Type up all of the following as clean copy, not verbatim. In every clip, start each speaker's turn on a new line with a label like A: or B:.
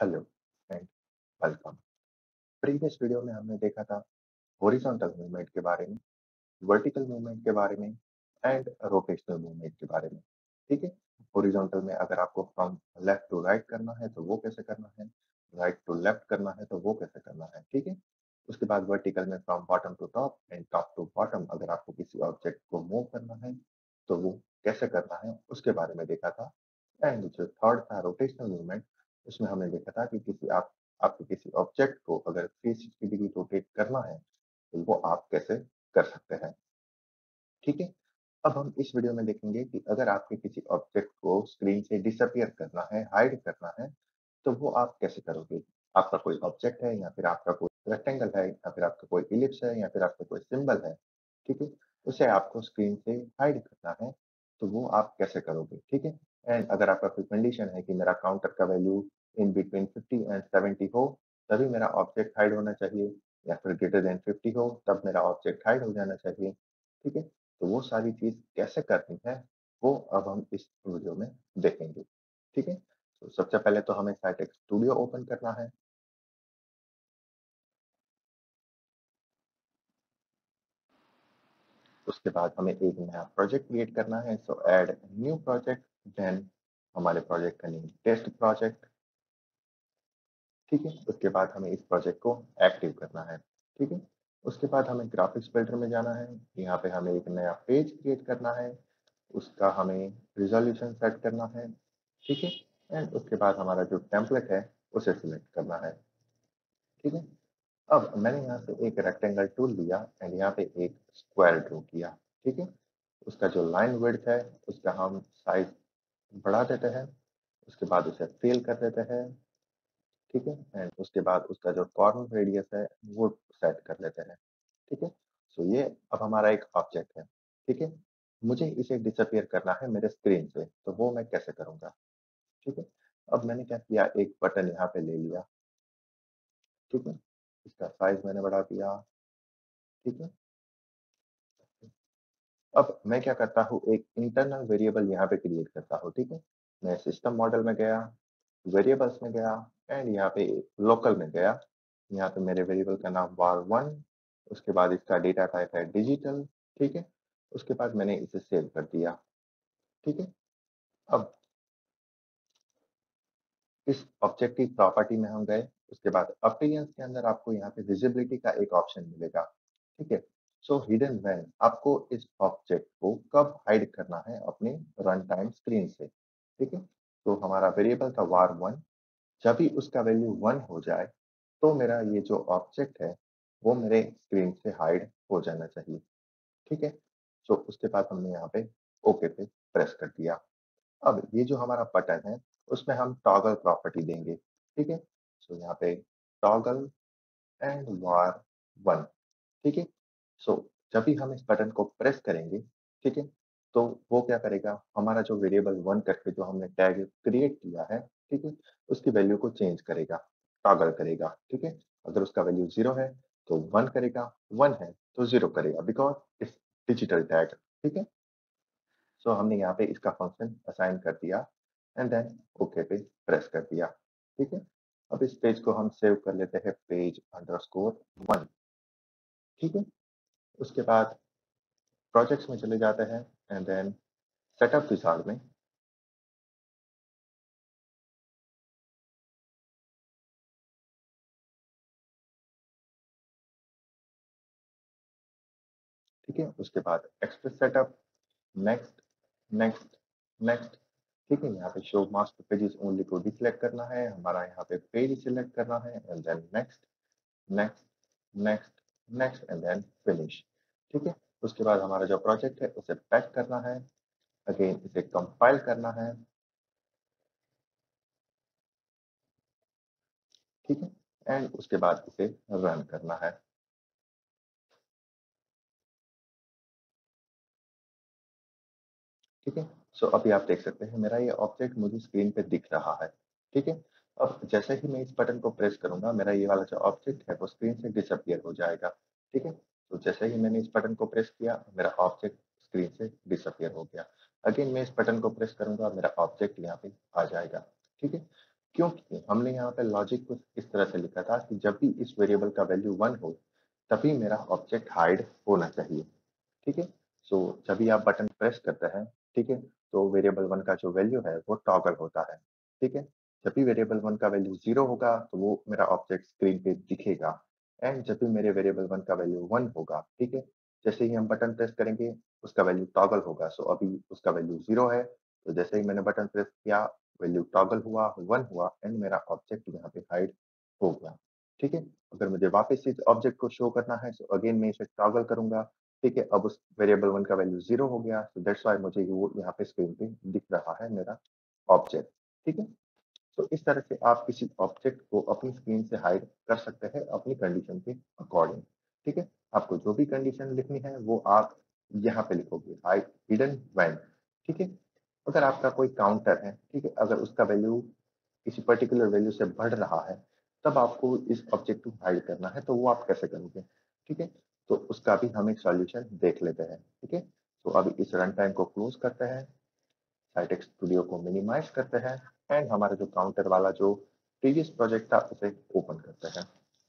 A: Hello and welcome. Previous video में हमने देखा था हॉरिजॉन्टल मूवमेंट के बारे में, वर्टिकल मूवमेंट के बारे में एंड रोटेशनल मूवमेंट के बारे में। ठीक है। हॉरिजॉन्टल में अगर आपको फ्रॉम लेफ्ट टू राइट करना है तो वो कैसे करना है, राइट टू लेफ्ट करना है तो वो कैसे करना है। ठीक है। उसके बाद वर्टिकल में from bottom to top and top to bottom अगर आपको किसी ऑब्जेक्ट को मूव करना है तो वो कैसे करना है उसके बारे में देखा था। एंड जो थर्ड था रोटेशनल मूवमेंट, उसमें हमने देखा था कि आपको किसी ऑब्जेक्ट को अगर 360 डिग्री रोटेट करना है तो वो आप कैसे कर सकते हैं। ठीक है। अब हम इस वीडियो में देखेंगे कि अगर आपके किसी ऑब्जेक्ट को स्क्रीन से डिसअपियर करना है, हाइड करना है, तो वो आप कैसे करोगे। आपका कोई ऑब्जेक्ट है या फिर आपका कोई रेक्टेंगल है या फिर आपका कोई इलिप्स है या फिर आपका कोई सिंबल है। ठीक है। उसे आपको स्क्रीन से हाइड करना है तो वो आप कैसे करोगे। ठीक है। एंड अगर आपका कोई कंडीशन है कि मेरा काउंटर का वैल्यू इन बिटवीन 50 एंड 70 हो तभी मेरा ऑब्जेक्ट हाइड होना चाहिए, या फिर ग्रेटर देन 50 हो तब मेरा ऑब्जेक्ट हाइड हो जाना चाहिए। ठीक है। तो वो सारी चीज़ कैसे करनी है, वो अब हम इस वीडियो में देखेंगे। ठीक है। तो सबसे पहले तो हमें साइटेक्स स्टूडियो ओपन करना है। उसके बाद हमें एक नया प्रोजेक्ट क्रिएट करना है। So add new project, then हमारे प्रोजेक्ट का नेम टेस्ट प्रोजेक्ट। ठीक है। उसके बाद हमें इस प्रोजेक्ट को एक्टिव करना है। ठीक है। उसके बाद हमें ग्राफिक्स फिल्टर में जाना है। यहाँ पे हमें एक नया पेज क्रिएट करना है, उसका हमें रिजोल्यूशन सेट करना है। ठीक है। एंड उसके बाद हमारा जो टेम्पलेट है उसे सिलेक्ट करना है। ठीक है। अब मैंने यहाँ से एक रेक्टेंगल टूल लिया एंड यहाँ पे एक स्क्वायर ड्रॉ किया। ठीक है। उसका जो लाइन विड्थ है उसका हम साइज बढ़ा देते हैं। उसके बाद उसे फिल कर देते हैं। ठीक है। एंड उसके बाद उसका जो कॉर्नर रेडियस है वो सेट कर लेते हैं। ठीक है। सो ये अब हमारा एक ऑब्जेक्ट है। ठीक है। मुझे इसे डिसअपियर करना है मेरे स्क्रीन से, तो वो मैं कैसे करूंगा। ठीक है। अब मैंने क्या किया, एक बटन यहाँ पे ले लिया। ठीक है। इसका साइज मैंने बढ़ा दिया। ठीक है। अब मैं क्या करता हूँ, एक इंटरनल वेरिएबल यहाँ पे क्रिएट करता हूँ। ठीक है। मैं सिस्टम मॉडल में गया, वेरिएबल्स में गया एंड यहाँ पे लोकल में गया। यहाँ पे मेरे वेरिएबल का नाम var1, उसके बाद इसका डेटा टाइप है डिजिटल। ठीक है। उसके बाद मैंने इसे सेव कर दिया। ठीक है। अब इस ऑब्जेक्टिव प्रॉपर्टी में हम गए। उसके बाद अपीयरेंस के अंदर आपको यहाँ पे विजिबिलिटी का एक ऑप्शन मिलेगा। ठीक है। सो हिडन व्हेन, आपको इस ऑब्जेक्ट को कब हाइड करना है अपने रन टाइम स्क्रीन से। ठीक है। तो हमारा वेरिएबल था var1, जब भी उसका वैल्यू 1 हो जाए तो मेरा ये जो ऑब्जेक्ट है वो मेरे स्क्रीन से हाइड हो जाना चाहिए। ठीक है। सो उसके बाद हमने यहाँ पे ओके पे प्रेस कर दिया। अब ये जो हमारा बटन है उसमें हम टॉगल प्रॉपर्टी देंगे। ठीक है। सो यहाँ पे टॉगल एंड var1। ठीक है। सो जब भी हम इस बटन को प्रेस करेंगे, ठीक है, तो वो क्या करेगा, हमारा जो वेरिएबल 1 करके जो हमने टैग क्रिएट किया है, ठीक है, उसकी वैल्यू को चेंज करेगा, टॉगल करेगा। ठीक है। अगर उसका वैल्यू 0 है तो 1 करेगा, 1 है तो 0 करेगा, बिकॉज इट्स डिजिटल टैग। ठीक है। सो हमने यहाँ पे इसका फंक्शन असाइन कर दिया एंड देन ओके पे प्रेस कर दिया। ठीक है। अब इस पेज को हम सेव कर लेते हैं पेज अंडरस्कोर 1। ठीक है। उसके बाद प्रोजेक्ट्स में चले जाते हैं एंड देन सेटअप विजार्ड में। ठीक है। उसके बाद express setup, next, next, next. ठीक है। यहाँ पे शो मास्टर पेजेस ओनली को डिसेलेक्ट करना है, हमारा यहाँ पे पेज सिलेक्ट करना है and then next, next, next, next and then finish. ठीक है। उसके बाद हमारा जो प्रोजेक्ट है उसे पैक करना है, अगेन इसे कंपाइल करना है। ठीक है। एंड उसके बाद इसे रन करना है। ठीक है। सो अभी आप देख सकते हैं मेरा ये ऑब्जेक्ट मुझे स्क्रीन पे दिख रहा है। ठीक है। अब जैसे ही मैं इस बटन को प्रेस करूंगा मेरा ये वाला जो ऑब्जेक्ट है वो स्क्रीन से डिसअपियर हो जाएगा। ठीक है। तो जैसे ही मैंने इस बटन को प्रेस किया मेरा ऑब्जेक्ट स्क्रीन से डिसअपियर हो गया। अगेन मैं इस बटन को प्रेस करूंगा मेरा ऑब्जेक्ट यहाँ पे आ जाएगा। ठीक है। क्योंकि हमने यहाँ पे लॉजिक कुछ इस तरह से लिखा था कि जब भी इस वेरिएबल का वैल्यू 1 हो, तभी मेरा ऑब्जेक्ट हाइड होना चाहिए। ठीक है? सो जब भी आप बटन प्रेस करते हैं, ठीक है? तो वेरिएबल 1 का जो वैल्यू है वो टॉगल होता है। ठीक है? जब भी वेरिएबल 1 का वैल्यू 0 होगा तो वो मेरा ऑब्जेक्ट स्क्रीन पे दिखेगा एंड जब भी मेरे वेरिएबल 1 का वैल्यू 1 होगा, ठीक है? जैसे ही हम बटन प्रेस करेंगे उसका वैल्यू टॉगल होगा। सो अभी उसका वैल्यू 0 है, तो जैसे ही मैंने बटन प्रेस किया वैल्यू टॉगल हुआ, 1 हुआ एंड मेरा ऑब्जेक्ट यहाँ पे हाइड हो गया। ठीक है? अगर मुझे वापस इस ऑब्जेक्ट को शो करना है सो अगेन मैं इसे टॉगल करूँगा। ठीक है, अब उस वेरिएबल 1 का वैल्यू 0 हो गया, सो दैट्स व्हाई मुझे वो यहाँ पे स्क्रीन पे दिख रहा है मेरा ऑब्जेक्ट, ठीक है? तो इस तरह से आप किसी ऑब्जेक्ट को अपनी स्क्रीन से हाइड कर सकते हैं अपनी कंडीशन के अकॉर्डिंग, ठीक है? आपको जो भी कंडीशन लिखनी है वो आप यहाँ पे लिखोगे हाइड हिडन व्हेन, ठीक है? अगर आपका कोई काउंटर है, ठीक है? अगर उसका वैल्यू किसी पर्टिकुलर वैल्यू से बढ़ रहा है, तब आपको इस ऑब्जेक्ट को हाइड करना है, तो वो आप कैसे करोगे? ठीक है? तो उसका भी हम एक सॉल्यूशन देख लेते हैं, ठीक है? तो अभी इस रन टाइम को क्लोज़ करते हैं, साइटेक्स स्टूडियो को मिनिमाइज़ करते हैं एंड हमारा जो काउंटर वाला जो प्रीवियस प्रोजेक्ट था, उसे ओपन करते हैं,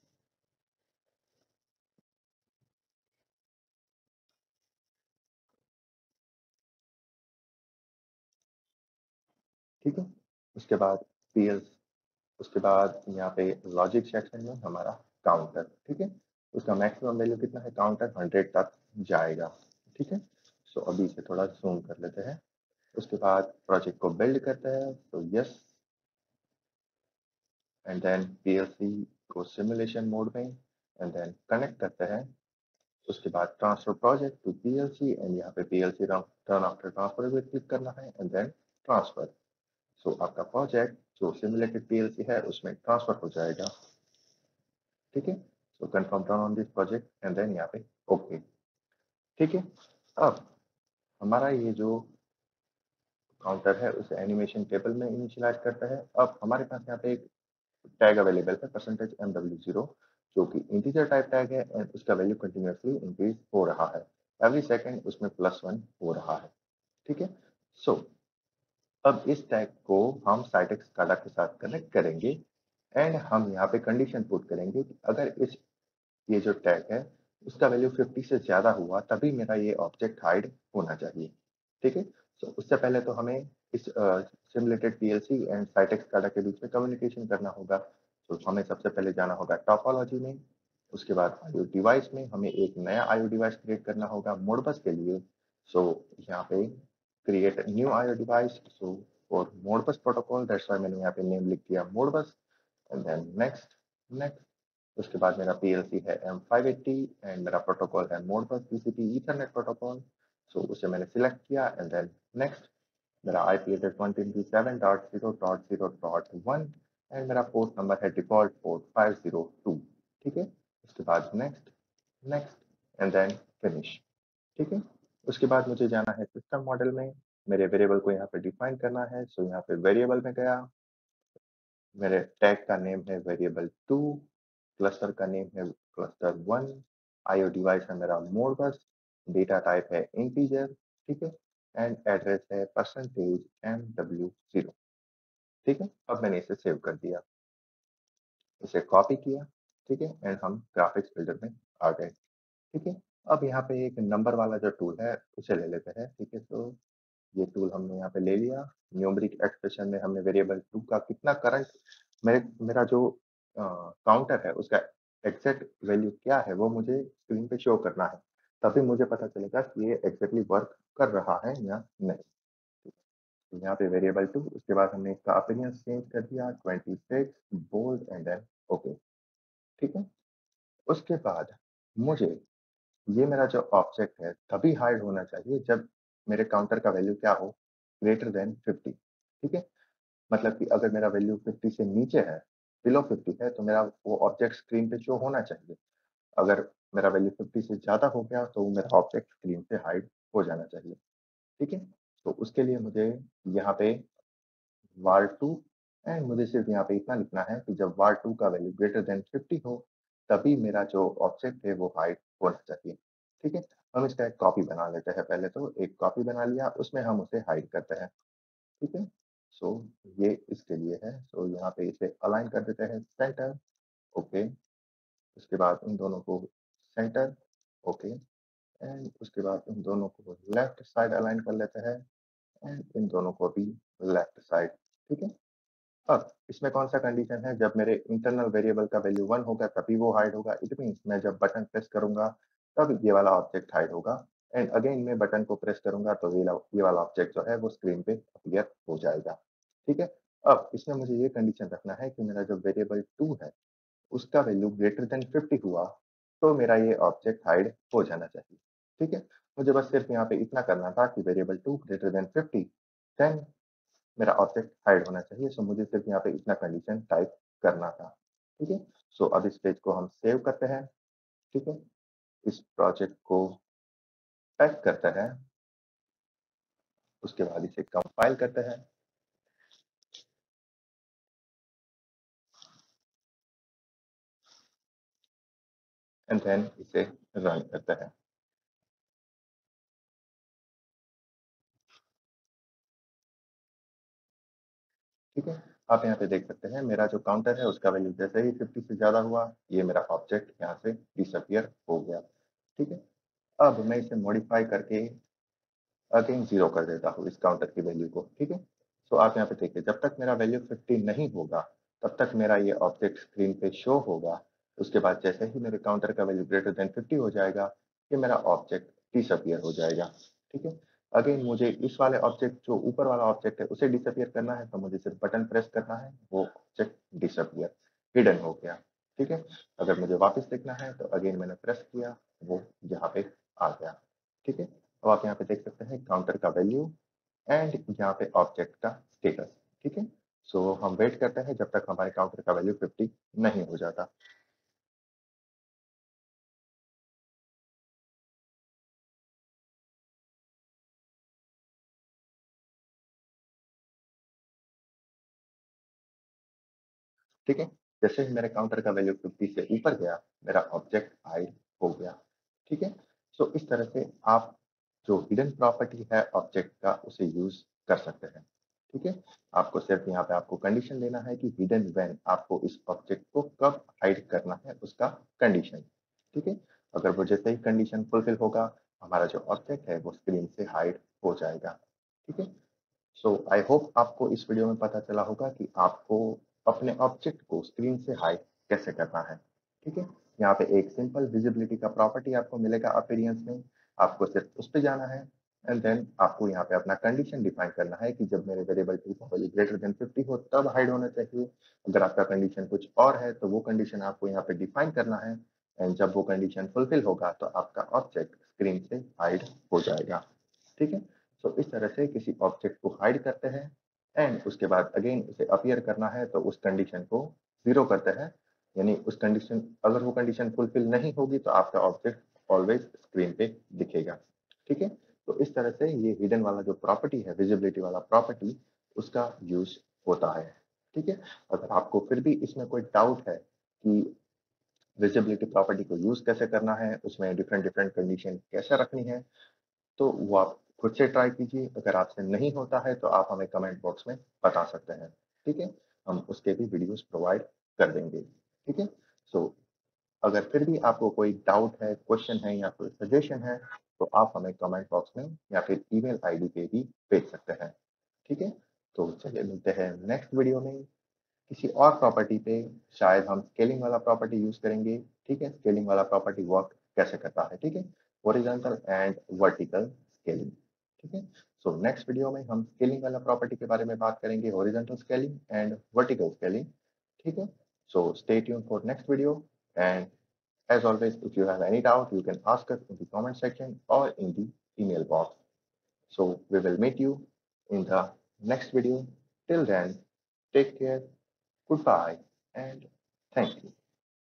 A: ठीक है? उसके बाद पीएल्स उसके बाद यहाँ पे लॉजिक सेक्शन में हमारा काउंटर, ठीक है? उसका मैक्सिमम वैल्यू कितना है? काउंटर 100 तक जाएगा, ठीक है? सो अभी इसे थोड़ा ज़ूम कर लेते हैं। उसके बाद प्रोजेक्ट को बिल्ड करते हैं, तो यस एंड देन पीएलसी को सिमुलेशन मोड में एंड देन कनेक्ट करते हैं। उसके बाद transfer project to PLC and यहाँ पे पीएलसी टर्न आफ्टर ट्रांसफर पे क्लिक करना है एंड देन ट्रांसफर। सो आपका प्रोजेक्ट जो सिमुलेटेड पीएलसी है उसमें ट्रांसफर हो जाएगा, ठीक है? So confirm turn on this project and then यहाँ पे ओके, ठीक है? अब हमारा ये जो काउंटर है उसे एनिमेशन टेबल में इनिशियलाइज करता है। अब हमारे पास यहाँ पे एक टैग अवेलेबल है परसेंटेज MW0 जो कि इंटीजर टाइप टैग है एंड उसका वैल्यू कंटिन्यूअसली इंक्रीज हो रहा है। एवरी सेकंड उसमें +1 हो रहा है, ठीक है? सो अब इस टैग को हम साइटेक्स स्काडा के साथ कनेक्ट करेंगे एंड हम यहाँ पे कंडीशन पुट करेंगे कि अगर इस ये जो टैग है उसका वैल्यू 50 से ज़्यादा हुआ तभी मेरा ये ऑब्जेक्ट हाइड होना चाहिए, ठीक है? सो उससे पहले तो हमें इस simulated PLC and Citect SCADA के बीच में कम्युनिकेशन करना होगा। तो हमें सबसे पहले जाना होगा टोपोलॉजी में, उसके बाद आईओ डिवाइस में हमें एक नया आईओ डिवाइस क्रिएट करना होगा मोडबस के लिए। सो यहाँ पे create new IO device, so for Modbus protocol that's why मैंने यहाँ पे नेम लिख दिया Modbus and then next, next. उसके बाद मेरा पीएलसी है M580 एंड मेरा प्रोटोकॉल है Modbus TCP ethernet protocol. So उसे मैंने सिलेक्ट किया एंड देन नेक्स्ट। मेरा आईपी एड्रेस 127.0.0.1 एंड मेरा पोर्ट नंबर है डिफॉल्ट पोर्ट 502, ठीक है? उसके बाद next, next and then finish, ठीक है? उसके बाद मुझे जाना है सिस्टम मॉडल में, मेरे वेरिएबल को यहाँ पे डिफाइन करना है। सो यहाँ पे वेरिएबल में गया, मेरे टैग का नेम है वेरिएबल 2, क्लस्टर का नेम है क्लस्टर 1, आईओ डिवाइस है मेरा मोडबस, डेटा टाइप है इंटीजर, ठीक है? एंड एड्रेस है परसेंटेज MW0, ठीक है? अब मैंने इसे सेव कर दिया, इसे कॉपी किया, ठीक है? एंड हम ग्राफिक्स बिल्डर में आ गए, ठीक है? अब यहाँ पे एक नंबर वाला जो टूल है उसे ले लेते हैं, ठीक है? तो ये टूल हमने यहाँ पे ले लिया। न्यूमेरिक एक्सप्रेशन में हमने वेरिएबल 2 का कितना करंट मेरा जो काउंटर है उसका एग्जैक्ट वैल्यू क्या है वो मुझे स्क्रीन पे शो करना है। तभी मुझे पता चलेगा कि ये एग्जैक्टली वर्क कर रहा है या नहीं। तो यहाँ पे वेरिएबल 2 उसके बाद हमने इसका अपीयरेंस चेंज कर दिया 26 बोल्ड एंड देन ओके, ठीक है? उसके बाद मुझे ये मेरा जो ऑब्जेक्ट है तभी हाइड होना चाहिए जब मेरे काउंटर का वैल्यू क्या हो? ग्रेटर देन 50, ठीक है? मतलब कि अगर मेरा वैल्यू 50 से नीचे है, बिलो 50 है, तो मेरा वो ऑब्जेक्ट स्क्रीन पे शो होना चाहिए। अगर मेरा वैल्यू 50 से ज़्यादा हो गया, तो मेरा ऑब्जेक्ट स्क्रीन से हाइड हो जाना चाहिए, ठीक है? तो उसके लिए मुझे यहाँ पे var2 एंड मुझे सिर्फ़ यहाँ पे इतना लिखना है कि जब var2 का वैल्यू ग्रेटर देन 50 हो, तभी मेरा जो ऑब्जेक्ट है वो हाइड होना चाहिए, ठीक है? हम इसका एक कॉपी बना लेते हैं पहले तो, एक कॉपी बना लिया, उसमें हम उसे हाइड करते हैं, ठीक है? सो ये इसके लिए है। सो यहाँ पे इसे अलाइन कर देते हैं सेंटर। ओके, उसके बाद इन दोनों को सेंटर। ओके, एंड उसके बाद इन दोनों को लेफ्ट साइड अलाइन कर लेते हैं एंड इन दोनों को भी लेफ्ट साइड। ठीक है। अब इसमें कौन सा कंडीशन है, जब मेरे इंटरनल वेरिएबल का वैल्यू 1 होगा तभी वो हाइड होगा। इट मीन्स मैं जब बटन प्रेस करूंगा तब ये वाला ऑब्जेक्ट हाइड होगा, एंड अगेन मैं बटन को प्रेस करूंगा तो ये वाला ऑब्जेक्ट जो है वो स्क्रीन पे अपीयर हो जाएगा। ठीक है। अब इसमें मुझे ये कंडीशन रखना है कि मेरा जो वेरिएबल 2 है उसका वैल्यू ग्रेटर देन 50 हुआ तो मेरा ये ऑब्जेक्ट हाइड हो जाना चाहिए। ठीक है। मुझे बस सिर्फ यहाँ पे इतना करना था कि वेरिएबल 2 ग्रेटर देन 50, देन मेरा ऑब्जेक्ट हाइड होना चाहिए। सो मुझे सिर्फ यहाँ पे इतना कंडीशन टाइप करना था। ठीक है। सो अब इस पेज को हम सेव करते हैं। ठीक है। इस प्रोजेक्ट को पैक करते हैं, उसके बाद इसे कंपाइल करते हैं एंड देन इसे रन करते हैं। ठीक है। आप यहाँ पे देख सकते हैं मेरा जो काउंटर है उसका वैल्यू जैसे ही 50 से ज्यादा हुआ ये मेरा ऑब्जेक्ट यहाँ से डिसअपियर हो गया। ठीक है। अब मैं इसे मॉडिफाई करके अगेन 0 कर देता हूँ इस काउंटर की वैल्यू को। ठीक है। सो आप यहाँ पे देखिए जब तक मेरा वैल्यू 50 नहीं होगा तब तक मेरा ये ऑब्जेक्ट स्क्रीन पे शो होगा। उसके बाद जैसे ही मेरे काउंटर का वैल्यू ग्रेटर देन 50 हो जाएगा ये मेरा ऑब्जेक्ट डिसअपियर हो जाएगा। ठीक है। अगेन मुझे इस वाले ऑब्जेक्ट जो ऊपर वाला ऑब्जेक्ट है उसे डिसअपियर करना है तो मुझे सिर्फ बटन प्रेस करना है, वो ऑब्जेक्ट डिसअपियर हिडन हो गया। ठीक है। अगर मुझे वापस देखना है तो अगेन मैंने प्रेस किया, वो यहाँ पे आ गया। ठीक है। अब आप यहाँ पे देख सकते हैं काउंटर का वैल्यू एंड यहाँ पे ऑब्जेक्ट का स्टेटस। ठीक है। सो हम वेट करते हैं जब तक हमारे काउंटर का वैल्यू 50 नहीं हो जाता। ठीक है। जैसे ही मेरे काउंटर का वैल्यू 50 से ऊपर गया मेरा ऑब्जेक्ट हाइड हो गया। ठीक है। सो इस तरह से आप जो हिडन प्रॉपर्टी है ऑब्जेक्ट का उसे यूज कर सकते हैं। ठीक है। आपको सिर्फ यहाँ पे आपको कंडीशन लेना है कि हिडन व्हेन, आपको इस ऑब्जेक्ट को कब हाइड करना है उसका कंडीशन। ठीक है। अगर वो जैसे ही कंडीशन फुलफिल होगा हमारा जो ऑब्जेक्ट है वो स्क्रीन से हाइड हो जाएगा। ठीक है। सो आई होप आपको इस वीडियो में पता चला होगा कि आपको अपने ऑब्जेक्ट को स्क्रीन से हाइड कैसे करना है। ठीक है। यहाँ पे एक सिंपल विजिबिलिटी का प्रॉपर्टी आपको मिलेगा अपीयरेंस में, आपको सिर्फ उस पे जाना है एंड देन आपको यहाँ पे अपना कंडीशन डिफाइन करना है कि जब मेरे वेरिएबल टू का वैल्यू ग्रेटर देन 50 हो तब हाइड होना चाहिए। अगर आपका कंडीशन कुछ और है तो वो कंडीशन आपको यहाँ पे डिफाइन करना है, एंड जब वो कंडीशन फुलफिल होगा तो आपका ऑब्जेक्ट स्क्रीन से हाइड हो जाएगा। ठीक है। सो इस तरह से किसी ऑब्जेक्ट को हाइड करते हैं एंड उसके बाद अगेन उसे अपीयर करना है तो उस कंडीशन को 0 करते हैं, यानी उस कंडीशन, अगर वो कंडीशन फुलफिल नहीं होगी तो आपका ऑब्जेक्ट ऑलवेज स्क्रीन पे दिखेगा। ठीक है। तो इस तरह से ये हिडन वाला जो प्रॉपर्टी है, विजिबिलिटी वाला प्रॉपर्टी, उसका यूज होता है। ठीक है। अगर आपको फिर भी इसमें कोई डाउट है कि विजिबिलिटी प्रॉपर्टी को यूज कैसे करना है, उसमें डिफरेंट डिफरेंट कंडीशन कैसे रखनी है, तो वो आप खुद से ट्राई कीजिए। अगर आपसे नहीं होता है तो आप हमें कमेंट बॉक्स में बता सकते हैं। ठीक है। हम उसके भी वीडियोस प्रोवाइड कर देंगे। ठीक है। सो अगर फिर भी आपको कोई डाउट है, क्वेश्चन है या कोई सजेशन है तो आप हमें कमेंट बॉक्स में या फिर ईमेल आईडी पे भी भेज सकते हैं। ठीक है। तो चलिए मिलते हैं नेक्स्ट वीडियो में किसी और प्रॉपर्टी पे। शायद हम स्केलिंग वाला प्रॉपर्टी यूज करेंगे। ठीक है। स्केलिंग वाला प्रॉपर्टी वर्क कैसे करता है। ठीक है। Horizontal and vertical scaling. ठीक है। सो नेक्स्ट वीडियो में हम स्केलिंग वाला प्रॉपर्टी के बारे में बात करेंगे, horizontal scaling and vertical scaling. ठीक है। So stay tune for next video, and as always, if you have any doubt, you can ask us in the comment section or in the email box. So we will meet you in the next video. Till then, take care, goodbye, and thank you.